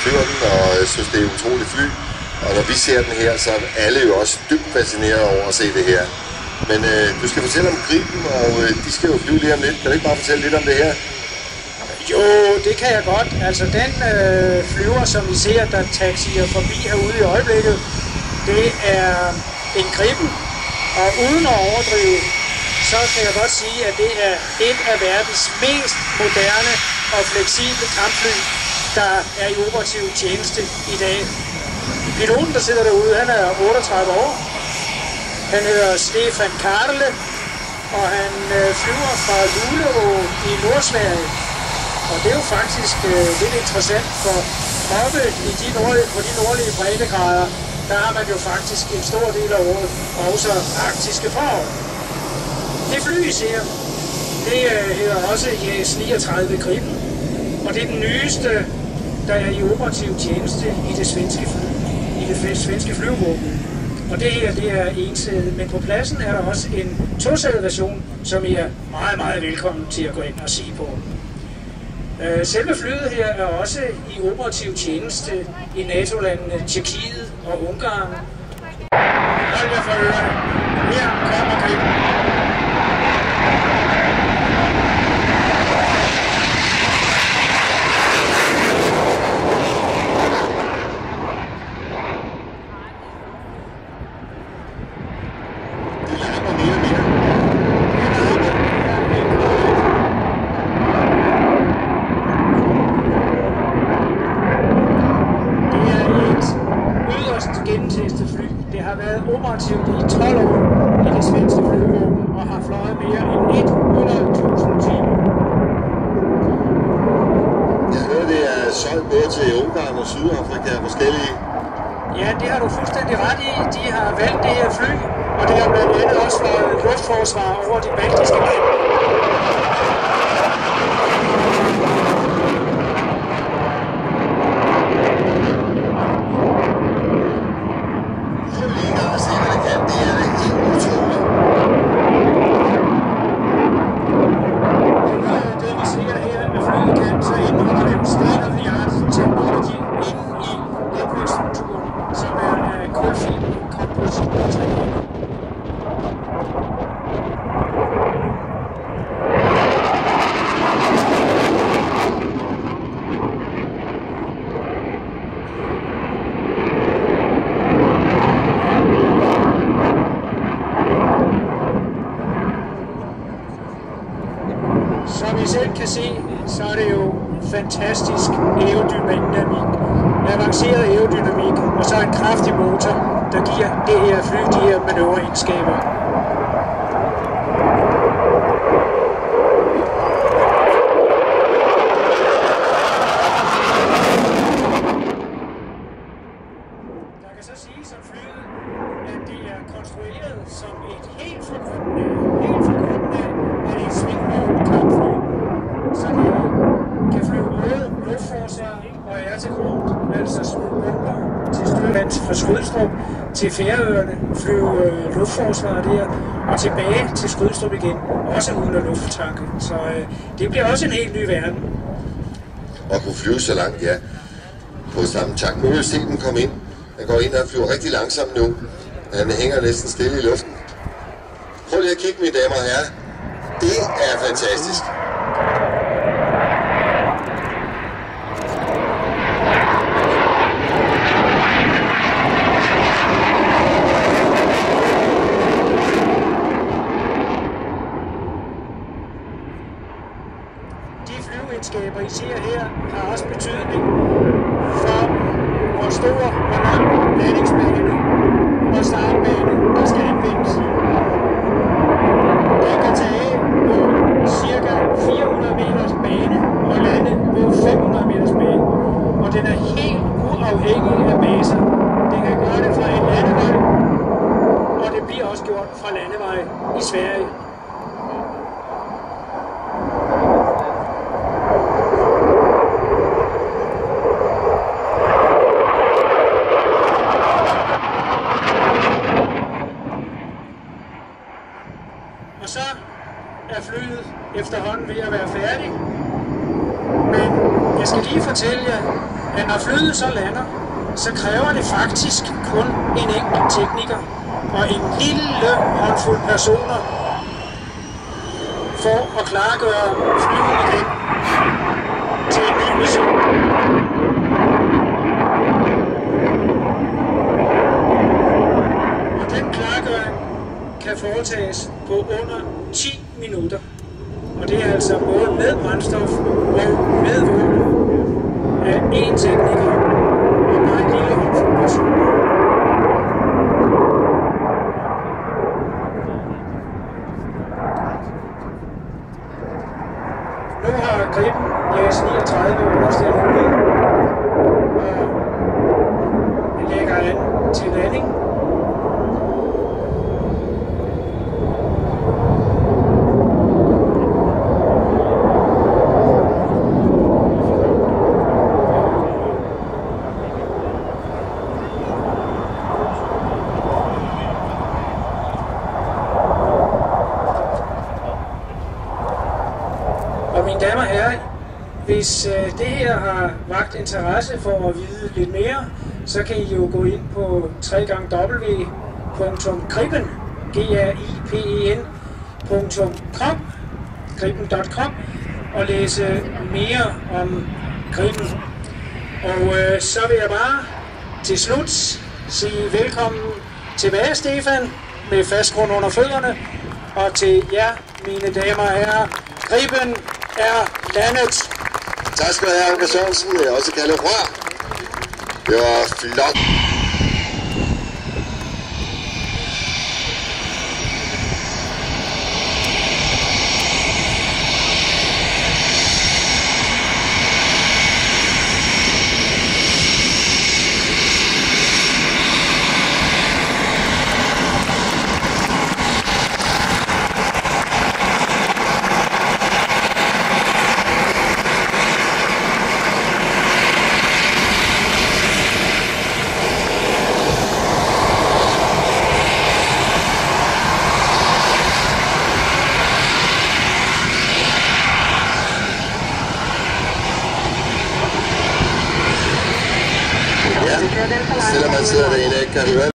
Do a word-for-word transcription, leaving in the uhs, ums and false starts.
flyver den, og jeg synes, det er et utroligt fly. Og når vi ser den her, så er alle jo også dybt fascineret over at se det her. Men øh, du skal fortælle om Gripen, og øh, de skal jo flyve lige om lidt. Kan du ikke bare fortælle lidt om det her? Jo, det kan jeg godt. Altså den øh, flyver, som I ser, der taxier forbi herude i øjeblikket, det er en Gripen. Og uden at overdrive, så kan jeg godt sige, at det er et af verdens mest moderne og fleksible kampfly, der er i operativ tjeneste i dag. Piloten, der sidder derude, han er otteogtredive år. Han hedder Stefan Karle, og han øh, flyver fra Luleå i Nordsverige. Og det er jo faktisk øh, lidt interessant, for oppe i de nordlige, på de nordlige breddegrader, der har man jo faktisk en stor del af året også arktiske forhold. Det fly, I ser, det øh, hedder også J S niogtredive Gripen, og det er den nyeste, der er i operativ tjeneste i det svenske fly, i det svenske flyvåben. Og det her, det er ensædet, men på pladsen er der også en tosædet version, som I er meget, meget velkommen til at gå ind og se på. Selve flyet her er også i operativ tjeneste i NATO-landene Tjekkiet og Ungarn. Hold jer for ørerne. Her kommer Gripen. Det har været operativt i tolv år i det svenske flyvåben og har fløjet mere end hundrede tusind timer. Jeg hører, det er solgt både til Ungarn og Sydafrika og forskellige. Ja, det har du fuldstændig ret i. De har valgt det her fly, og det har blandt andet også fløjet luftforsvar over de baltiske lande. Som I selv kan se, så er det jo fantastisk aerodynamik, avanceret aerodynamik, og så en kraftig motor, der giver det her fly de her manøvreegenskaber. Der kan så siges om flyet, at det er konstrueret som et helt forgrundende, helt forgrundende af et svingvåget kampfly, så det kan flyve både luftforsvar og air-to-ground, altså små bomber til Styrlands fra Skrydstrup til Færøerne, flyve øh, luftforsvar der, og tilbage til Skrydstrup igen, også uden at lufttanke. Så øh, det bliver også en helt ny verden. Og kunne flyve så langt, ja, på samme tank. Nu vil se den komme ind. Han går ind og flyver rigtig langsomt nu. Han hænger næsten stille i luften. Prøv lige at kigge, mine damer og herrer. Det er fantastisk. De flyveegenskaber, I ser her, har også betydning for, hvor stor og lang landingsbane og startbane, der skal anvendes. Den kan tage på cirka fire hundrede meters bane og lande på fem hundrede meters bane. Og den er helt uafhængig af baser. Den kan gøre det fra en landevej, og det bliver også gjort fra landevej i Sverige. Og så er flyet efterhånden ved at være færdig. Men jeg skal lige fortælle jer, Men når flyet så lander, så kræver det faktisk kun en enkelt tekniker og en lille håndfuld personer for at klargøre flyet igen til en ny mission. Og den klargøring kan foretages på under ti minutter. Og det er altså både med brændstof og med våben af én tekniker og bare en lille håndfuld personer. Nu har Gripen J S niogtredive understillet ud og lægger an til landing. Og mine damer og herrer, hvis øh, det her har vakt interesse for at vide lidt mere, så kan I jo gå ind på w w w punktum gripen punktum com gripen punktum com og læse mere om Gripen. Og øh, så vil jeg bare til slut sige velkommen tilbage, Stefan, med fast grund under fødderne, og til jer, mine damer og herrer, Gripen er landet. Tak skal du have, Anker Sørensen, jeg også kaldet Rør. Det var flot. Selvom man sidder derinde og ikke kan høre